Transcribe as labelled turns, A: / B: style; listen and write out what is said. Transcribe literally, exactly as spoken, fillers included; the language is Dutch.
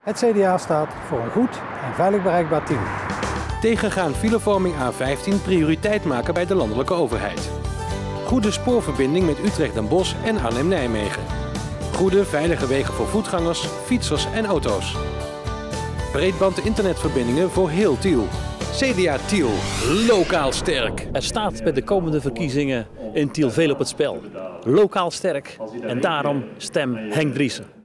A: Het C D A staat voor een goed en veilig bereikbaar Tiel.
B: Tegengaan filevorming A vijftien prioriteit maken bij de landelijke overheid. Goede spoorverbinding met Utrecht en Bosch en Arnhem-Nijmegen. Goede, veilige wegen voor voetgangers, fietsers en auto's. Breedband internetverbindingen voor heel Tiel. C D A Tiel, lokaal sterk.
C: Er staat bij de komende verkiezingen in Tiel veel op het spel. Lokaal sterk en daarom stem Henk Driessen.